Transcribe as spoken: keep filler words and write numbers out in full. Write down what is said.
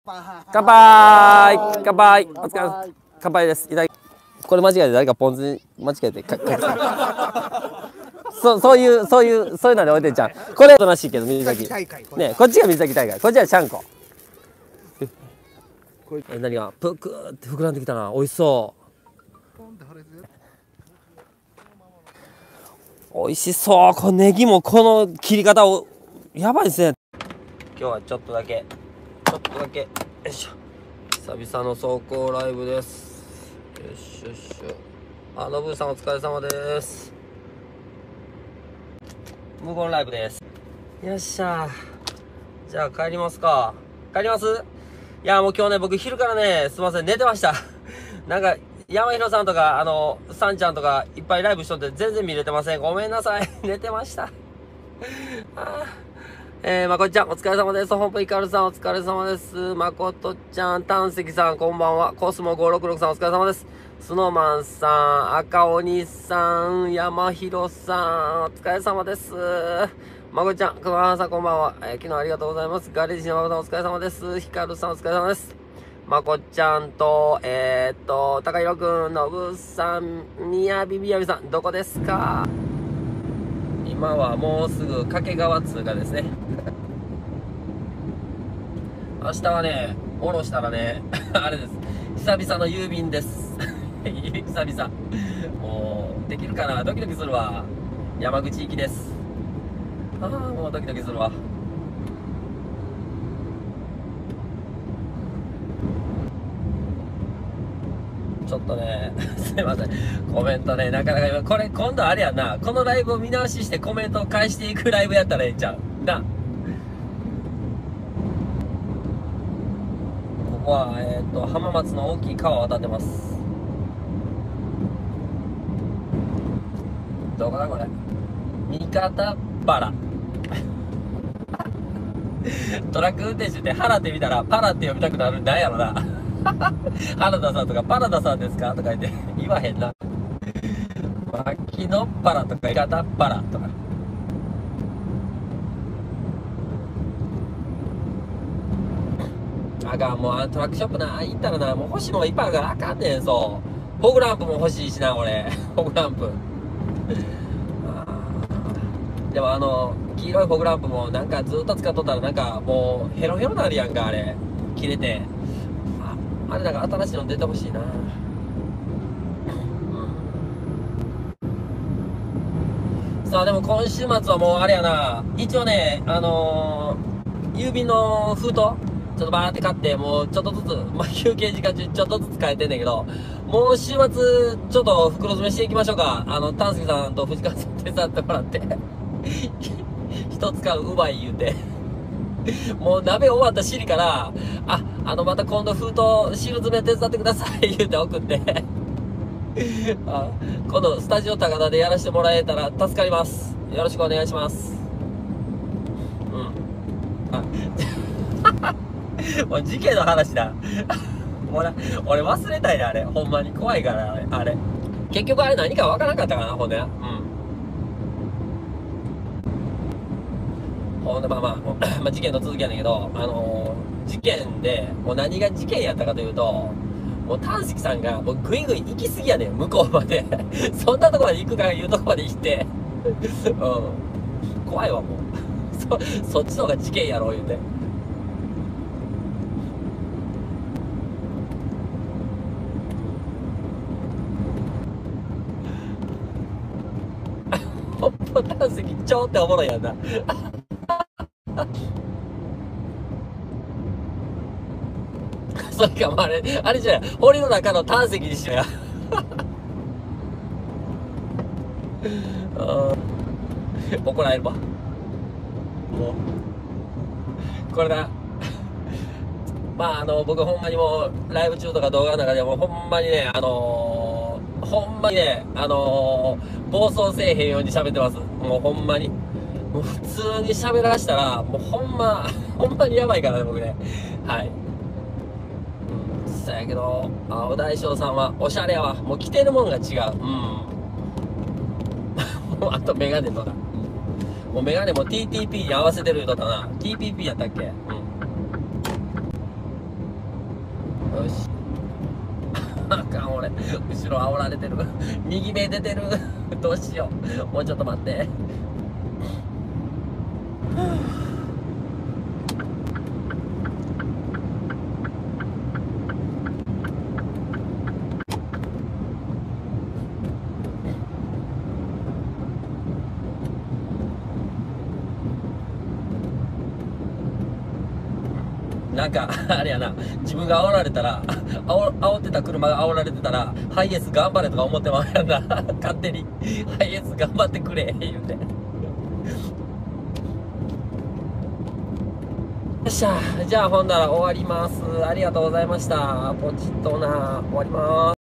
乾杯乾杯お疲れ乾杯です。いただきこれ間違えて誰かポン酢に間違えてかかそうそういうそういうそういうので置いてんちゃん。これおとなしいけど水炊きね、こっちが水炊き大会、こっちはちゃんこ。え何がぷくーって膨らんできたな。美味しそう。美味しそう。このネギもこの切り方をやばいですね。今日はちょっとだけちょっとだけよいしょ、久々の走行ライブです。よいしょよいしょ。あ、のぶーさんお疲れ様です。無言ライブです。よっしゃ。じゃあ帰りますか。帰ります。いやもう今日ね、僕昼からね、すいません寝てましたなんか山広さんとかあのさんちゃんとかいっぱいライブしとって全然見れてません。ごめんなさい寝てましたあーえー、まこっちゃんお疲れ様です。本部イカルさんお疲れ様です。まことちゃん、丹石さんこんばんは。コスモごーろくろくさんお疲れ様です。スノーマンさん、赤鬼さん、山広さんお疲れ様です。まこっちゃん、熊原さんこんばんは。えー、昨日ありがとうございます。ガレージのまこさんお疲れ様です。ヒカルさんお疲れ様です。まこっちゃんと、えー、っと、高弘くん、のぶさん、みやびみやびさん、どこですか？今はもうすぐ掛川通過ですね明日はね、下ろしたらねあれです、久々の郵便です久々もうできるかな、ドキドキするわ。山口行きです。ああもうドキドキするわ。ちょっとねすいません、コメントねなかなか今これ今度あれやな、このライブを見直ししてコメントを返していくライブやったらええんちゃうな。ここはえっと浜松の大きい川を渡ってます。どこだこれ、三方原トラック運転手って払ってみたらパラって呼びたくなるんなんやろな原田さんとかパラダさんですかとか言って言わへんな。牧野っ原とか伊方っ原とか。あかん、もうあのトラックショップな行ったらな、もう欲しいもんがいっぱいあるからあかんねん。そうフォグランプも欲しいしな俺フォグランプでもあの黄色いフォグランプもなんかずっと使っとったらなんかもうヘロヘロなるやんか、あれ切れて。ああれなんか新しいの出てほしいな。さあでも今週末はもうあれやな、一応ねあのー、郵便の封筒ちょっとバーって買って、もうちょっとずつ、まあ、休憩時間中ちょっとずつ変えてんねんけど、もう週末ちょっと袋詰めしていきましょうか。あの丹助さんと藤川さん手伝ってもらって一つ買ううまい言うてもう鍋終わったしりからああのまた今度封筒汁詰め手伝ってください言うて送ってあ今度スタジオ高田でやらせてもらえたら助かります。よろしくお願いします。うんあもう事件の話だ俺俺忘れたいなあれ、ほんまに怖いからあれ、あれ結局あれ何かわからなかったかな、ほんでな。うんほんでまあまあ、もうまあ事件の続きやねんけど、あのー、事件でもう何が事件やったかというと、もう丹敷さんがもうグイグイ行き過ぎやねん向こうまでそんなとこまで行くかいうとこまで行ってうん怖いわもうそそっちの方が事件やろ言うてほんま丹石超っておもろいやんなそれかもあれあれじゃない、堀の中の丹石にしろや怒られるわもうこれだまああの僕ほんまにもうライブ中とか動画の中でもほんまにねあのー、ほんまにねあのー、暴走せえへんように喋ってます。もうほんまにもう普通に喋らしたらもうほんまほんまにやばいからね僕ね。はい、うん、そやけど青大将さんはおしゃれやわ。もう着てるもんが違う。うんもうあとメガネとかもうメガネも ティーティーピー に合わせてる言うとったな。 ティーピーピー やったっけ。うんよし。あかん、俺。後ろ煽られてる。右目出てる。どうしよう。もうちょっと待って。なんか、あれやな、自分が煽られたら、煽煽ってた車が煽られてたら、ハイエース頑張れとか思ってまうやんな。勝手に、ハイエース頑張ってくれ、言うて。よっしゃ、じゃあほんなら終わります。ありがとうございました。ポチッとな、終わります。